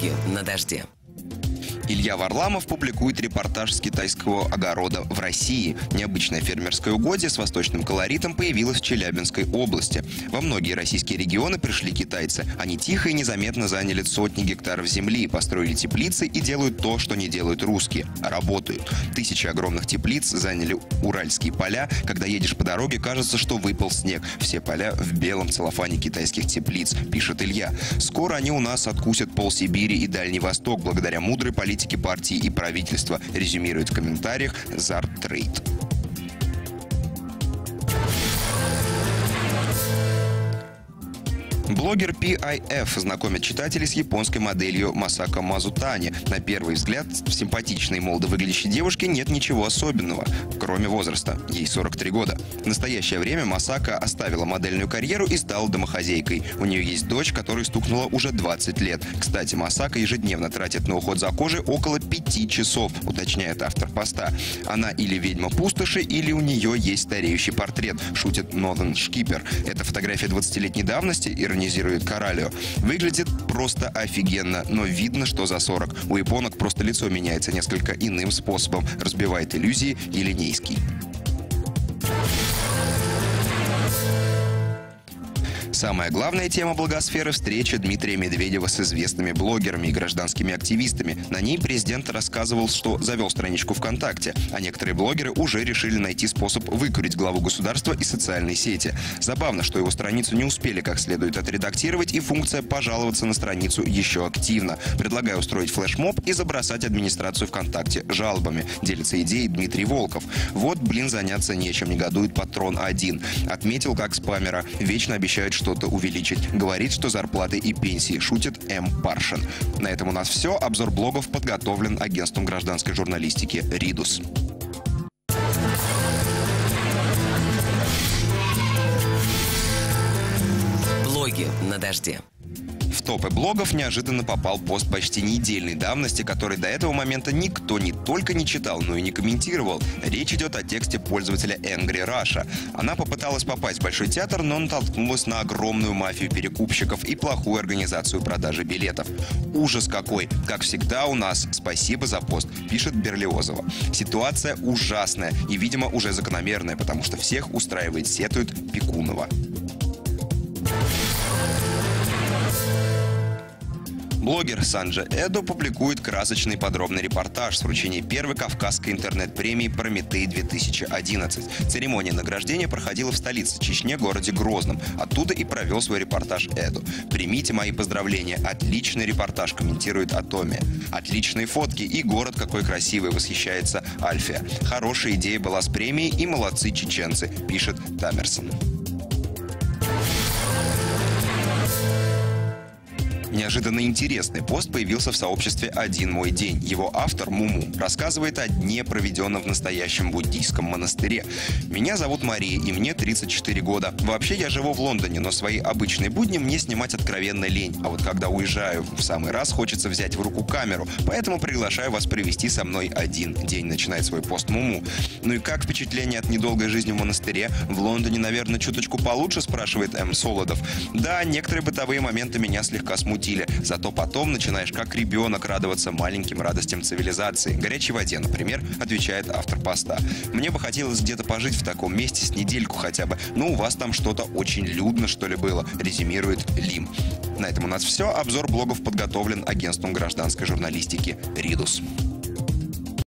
Блоги на дожде. Илья Варламов публикует репортаж с китайского огорода в России. Необычное фермерское угодье с восточным колоритом появилось в Челябинской области. Во многие российские регионы пришли китайцы. Они тихо и незаметно заняли сотни гектаров земли, построили теплицы и делают то, что не делают русские. Работают. Тысячи огромных теплиц заняли уральские поля. Когда едешь по дороге, кажется, что выпал снег. Все поля в белом целлофане китайских теплиц, пишет Илья. Скоро они у нас откусят полсибири и Дальний Восток благодаря мудрой политике партии и правительства, резюмирует в комментариях Зартрейд. Блогер PIF знакомит читателей с японской моделью Масако Мазутани. На первый взгляд, в симпатичной и молодо выглядящей девушке нет ничего особенного, кроме возраста. Ей 43 года. В настоящее время Масако оставила модельную карьеру и стала домохозяйкой. У нее есть дочь, которой стукнуло уже 20 лет. Кстати, Масако ежедневно тратит на уход за кожей около 5 часов, уточняет автор поста. Она или ведьма пустоши, или у нее есть стареющий портрет, шутит Northern Skipper. Это фотография 20-летней давности, иронизирует Коралио. Выглядит просто офигенно, но видно, что за 40. У японок просто лицо меняется несколько иным способом. Разбивает иллюзии Елинейский. Самая главная тема блогосферы – встреча Дмитрия Медведева с известными блогерами и гражданскими активистами. На ней президент рассказывал, что завел страничку ВКонтакте, а некоторые блогеры уже решили найти способ выкурить главу государства из социальной сети. Забавно, что его страницу не успели как следует отредактировать, и функция «пожаловаться на страницу» еще активна. Предлагаю устроить флешмоб и забросать администрацию ВКонтакте жалобами, делится идеей Дмитрий Волков. Вот, заняться нечем, негодует патрон 1. Отметил, как спамера. Вечно обещают что-то увеличить. Говорит, что зарплаты и пенсии, шутит М. Паршин. На этом у нас все. Обзор блогов подготовлен агентством гражданской журналистики «Ридус». Блоги на дожде. В топы блогов неожиданно попал пост почти недельной давности, который до этого момента никто не только не читал, но и не комментировал. Речь идет о тексте пользователя Angry Russia. Она попыталась попасть в Большой театр, но натолкнулась на огромную мафию перекупщиков и плохую организацию продажи билетов. Ужас какой! Как всегда у нас. Спасибо за пост, пишет Берлиозова. Ситуация ужасная и, видимо, уже закономерная, потому что всех устраивает, сетует Пикунова. Блогер Санджа Эдо публикует красочный подробный репортаж с вручения первой кавказской интернет-премии «Прометей-2011». Церемония награждения проходила в столице Чечни, городе Грозном. Оттуда и провел свой репортаж Эдо. «Примите мои поздравления. Отличный репортаж», комментирует Атомия. «Отличные фотки и город какой красивый», восхищается Альфия. «Хорошая идея была с премией и молодцы чеченцы», пишет Тамерсон. Неожиданно интересный пост появился в сообществе «Один мой день». Его автор Муму рассказывает о дне, проведенном в настоящем буддийском монастыре. «Меня зовут Мария, и мне 34 года. Вообще я живу в Лондоне, но свои обычные будни мне снимать откровенно лень. А вот когда уезжаю в самый раз, хочется взять в руку камеру. Поэтому приглашаю вас провести со мной один день», начинает свой пост Муму. «Ну и как впечатление от недолгой жизни в монастыре? В Лондоне, наверное, чуточку получше?» спрашивает М. Солодов. «Да, некоторые бытовые моменты меня слегка смутили. Зато потом начинаешь как ребенок радоваться маленьким радостям цивилизации. Горячей воде, например», отвечает автор поста. «Мне бы хотелось где-то пожить в таком месте с недельку хотя бы. Но у вас там что-то очень людно, что ли, было», резюмирует Лим. На этом у нас все. Обзор блогов подготовлен агентством гражданской журналистики «Ридус».